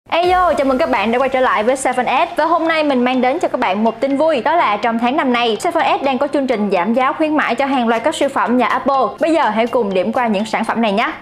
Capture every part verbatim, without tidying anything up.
Ayo, chào mừng các bạn đã quay trở lại với seven S. Và hôm nay mình mang đến cho các bạn một tin vui. Đó là trong tháng năm này, seven S đang có chương trình giảm giá khuyến mãi cho hàng loạt các siêu phẩm nhà Apple. Bây giờ hãy cùng điểm qua những sản phẩm này nhé.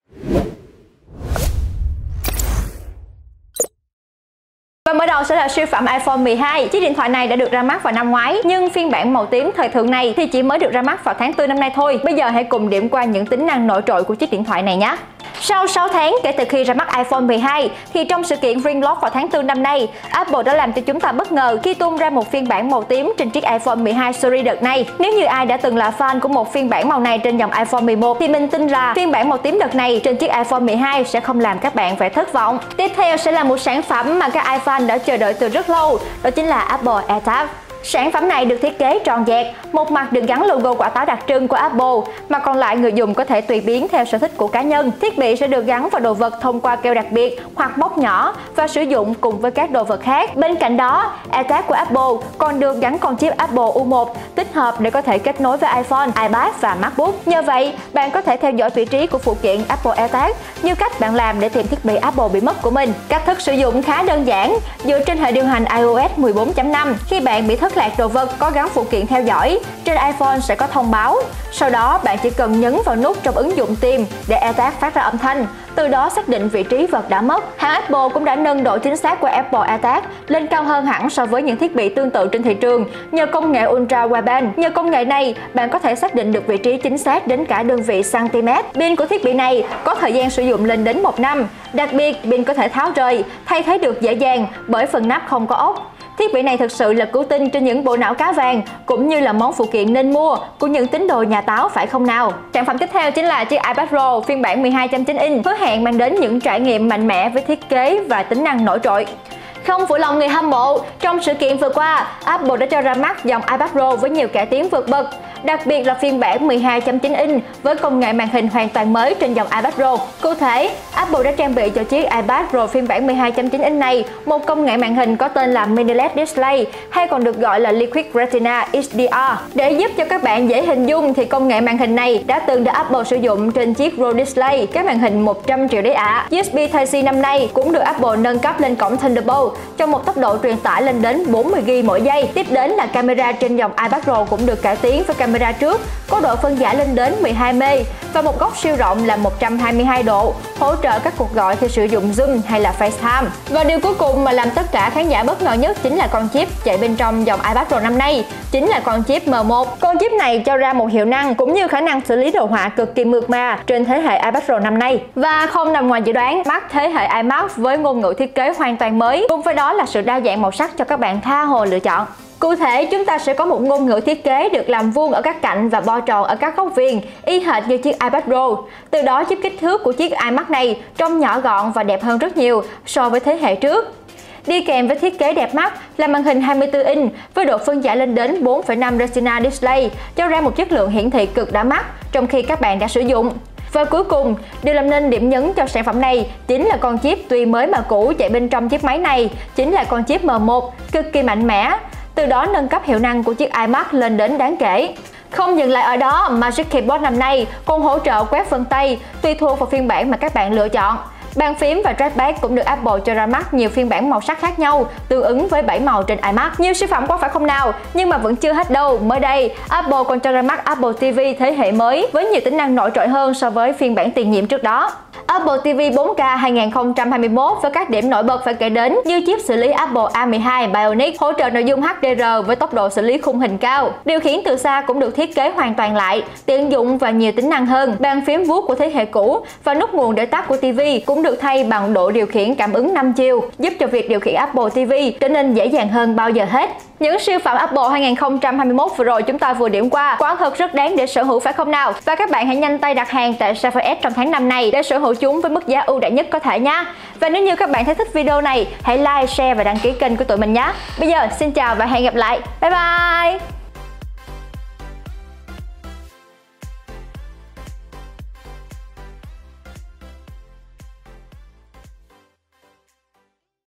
Và mở đầu sẽ là siêu phẩm iPhone mười hai. Chiếc điện thoại này đã được ra mắt vào năm ngoái, nhưng phiên bản màu tím thời thượng này thì chỉ mới được ra mắt vào tháng tư năm nay thôi. Bây giờ hãy cùng điểm qua những tính năng nổi trội của chiếc điện thoại này nhé. Sau sáu tháng kể từ khi ra mắt iPhone mười hai, thì trong sự kiện Ringlock vào tháng tư năm nay, Apple đã làm cho chúng ta bất ngờ khi tung ra một phiên bản màu tím trên chiếc iPhone mười hai series đợt này. Nếu như ai đã từng là fan của một phiên bản màu này trên dòng iPhone mười một, thì mình tin là phiên bản màu tím đợt này trên chiếc iPhone mười hai sẽ không làm các bạn phải thất vọng. Tiếp theo sẽ là một sản phẩm mà các iFan đã chờ đợi từ rất lâu, đó chính là Apple AirTag. Sản phẩm này được thiết kế tròn dẹt, một mặt được gắn logo quả táo đặc trưng của Apple, mà còn lại người dùng có thể tùy biến theo sở thích của cá nhân. Thiết bị sẽ được gắn vào đồ vật thông qua keo đặc biệt hoặc móc nhỏ và sử dụng cùng với các đồ vật khác. Bên cạnh đó, AirTag của Apple còn được gắn con chip Apple U một tích hợp để có thể kết nối với iPhone, iPad và MacBook. Nhờ vậy, bạn có thể theo dõi vị trí của phụ kiện Apple AirTag như cách bạn làm để tìm thiết bị Apple bị mất của mình. Cách thức sử dụng khá đơn giản, dựa trên hệ điều hành iOS mười bốn chấm năm. Khi bạn bị thất lạc đồ vật có gắn phụ kiện theo dõi, trên iPhone sẽ có thông báo. Sau đó bạn chỉ cần nhấn vào nút trong ứng dụng tìm để AirTag phát ra âm thanh, từ đó xác định vị trí vật đã mất. Hãng Apple cũng đã nâng độ chính xác của Apple AirTag lên cao hơn hẳn so với những thiết bị tương tự trên thị trường nhờ công nghệ Ultra Wideband. Nhờ công nghệ này, bạn có thể xác định được vị trí chính xác đến cả đơn vị cm. Pin của thiết bị này có thời gian sử dụng lên đến một năm. Đặc biệt, pin có thể tháo rời, thay thế được dễ dàng bởi phần nắp không có ốc. Thiết bị này thực sự là cứu tinh trên những bộ não cá vàng, cũng như là món phụ kiện nên mua của những tín đồ nhà táo, phải không nào? Sản phẩm tiếp theo chính là chiếc iPad Pro phiên bản mười hai chấm chín inch, hứa hẹn mang đến những trải nghiệm mạnh mẽ với thiết kế và tính năng nổi trội. Không phụ lòng người hâm mộ, trong sự kiện vừa qua, Apple đã cho ra mắt dòng iPad Pro với nhiều cải tiến vượt bậc, đặc biệt là phiên bản mười hai chấm chín inch với công nghệ màn hình hoàn toàn mới trên dòng iPad Pro. Cụ thể, Apple đã trang bị cho chiếc iPad Pro phiên bản mười hai chấm chín inch này một công nghệ màn hình có tên là Mini led Display, hay còn được gọi là Liquid Retina H D R. Để giúp cho các bạn dễ hình dung thì công nghệ màn hình này đã từng được Apple sử dụng trên chiếc Pro Display, cái màn hình một trăm triệu đấy ạ. À. u ét bê Type-C năm nay cũng được Apple nâng cấp lên cổng Thunderbolt cho một tốc độ truyền tải lên đến bốn mươi gi-ga-bai mỗi giây. Tiếp đến là camera trên dòng iPad Pro cũng được cải tiến với camera trước có độ phân giải lên đến mười hai mê và một góc siêu rộng là một trăm hai mươi hai độ, hỗ trợ các cuộc gọi khi sử dụng Zoom hay là FaceTime. Và điều cuối cùng mà làm tất cả khán giả bất ngờ nhất chính là con chip chạy bên trong dòng iPad Pro năm nay, chính là con chip M một. Con chip này cho ra một hiệu năng cũng như khả năng xử lý đồ họa cực kỳ mượt mà trên thế hệ iPad Pro năm nay. Và không nằm ngoài dự đoán, Mac thế hệ iMac với ngôn ngữ thiết kế hoàn toàn mới, cùng với đó là sự đa dạng màu sắc cho các bạn tha hồ lựa chọn. Cụ thể, chúng ta sẽ có một ngôn ngữ thiết kế được làm vuông ở các cạnh và bo tròn ở các góc viền, y hệt như chiếc iPad Pro. Từ đó giúp kích thước của chiếc iMac này trông nhỏ gọn và đẹp hơn rất nhiều so với thế hệ trước. Đi kèm với thiết kế đẹp mắt là màn hình hai mươi tư inch với độ phân giải lên đến bốn phẩy năm Retina Display, cho ra một chất lượng hiển thị cực đã mắt trong khi các bạn đã sử dụng. Và cuối cùng, điều làm nên điểm nhấn cho sản phẩm này chính là con chip tuy mới mà cũ chạy bên trong chiếc máy này, chính là con chip M một cực kỳ mạnh mẽ, từ đó nâng cấp hiệu năng của chiếc iMac lên đến đáng kể. Không dừng lại ở đó, Magic Keyboard năm nay còn hỗ trợ quét vân tay tùy thuộc vào phiên bản mà các bạn lựa chọn. Bàn phím và trackpad cũng được Apple cho ra mắt nhiều phiên bản màu sắc khác nhau, tương ứng với bảy màu trên iMac. Nhiều siêu phẩm quá phải không nào? Nhưng mà vẫn chưa hết đâu. Mới đây, Apple còn cho ra mắt Apple ti vi thế hệ mới với nhiều tính năng nổi trội hơn so với phiên bản tiền nhiệm trước đó. Apple ti vi bốn K hai không hai mốt với các điểm nổi bật phải kể đến như chip xử lý Apple A mười hai Bionic hỗ trợ nội dung H D R với tốc độ xử lý khung hình cao. Điều khiển từ xa cũng được thiết kế hoàn toàn lại, tiện dụng và nhiều tính năng hơn. Bàn phím vuốt của thế hệ cũ và nút nguồn để tắt của ti vi cũng được thay bằng độ điều khiển cảm ứng năm chiều, giúp cho việc điều khiển Apple ti vi trở nên dễ dàng hơn bao giờ hết. Những siêu phẩm Apple hai không hai mốt vừa rồi chúng ta vừa điểm qua quả thật rất đáng để sở hữu phải không nào? Và các bạn hãy nhanh tay đặt hàng tại seven S trong tháng năm này để sở hữu chúng với mức giá ưu đãi nhất có thể nha. Và nếu như các bạn thấy thích video này, hãy like, share và đăng ký kênh của tụi mình nhé. Bây giờ xin chào và hẹn gặp lại. Bye bye.